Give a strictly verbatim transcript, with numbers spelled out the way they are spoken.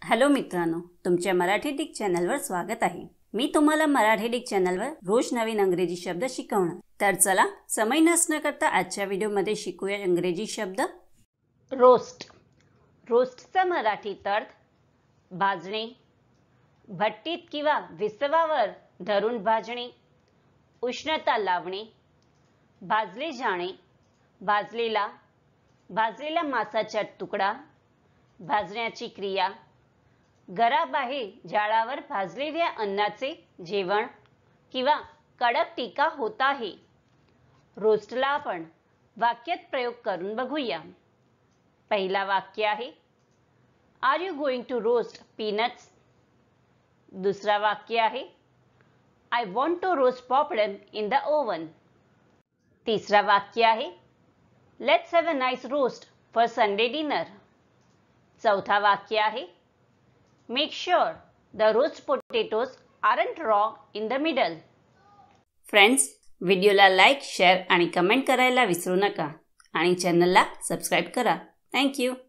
Hello मित्रांनो, तुमच्या Marathi Dick चॅनलवर स्वागत आहे। मी तुम्हाला मराठी डिक चॅनलवर रोज नवीन इंग्रजी शब्द शिकवणार। तर चला समय नष्ट न करता आजच्या व्हिडिओमध्ये शिकूया इंग्रजी शब्द। रोस्ट। रोस्टचा मराठीत अर्थ भाजणे, भट्टीत किंवा विसवावर धरून भाजणे, उष्णता लावणे, भाजले जाणे, भाजलेला, भाजलेला मांसाचा तुकडा, भाजण्याची क्रिया, घराबाहेर जाळावर भाजलेल्या अन्नाचे जेवण किंवा कडक टीका होत आहे। रोस्टला आपण वाक्यात प्रयोग करून बघूया। पहिला वाक्य आहे, are you going to roast peanuts? दुसरा वाक्य आहे, I want to roast popcorn in the oven. तिसरा वाक्य आहे, let's have a nice roast for Sunday dinner. चौथा वाक्य आहे, Make sure the roast potatoes aren't raw in the middle. Friends, व्हिडिओला लाईक, शेअर आणि कमेंट करायला विसरू नका आणि चॅनलला सबस्क्राइब करा। Thank you.